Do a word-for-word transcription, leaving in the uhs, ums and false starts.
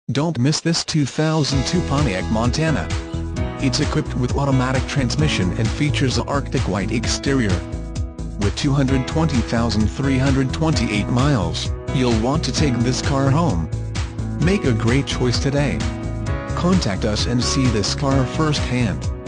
Don't miss this two thousand two Pontiac Montana. It's equipped with automatic transmission and features a Arctic white exterior. With two hundred twenty thousand three hundred twenty-eight miles, you'll want to take this car home. Make a great choice today. Contact us and see this car firsthand.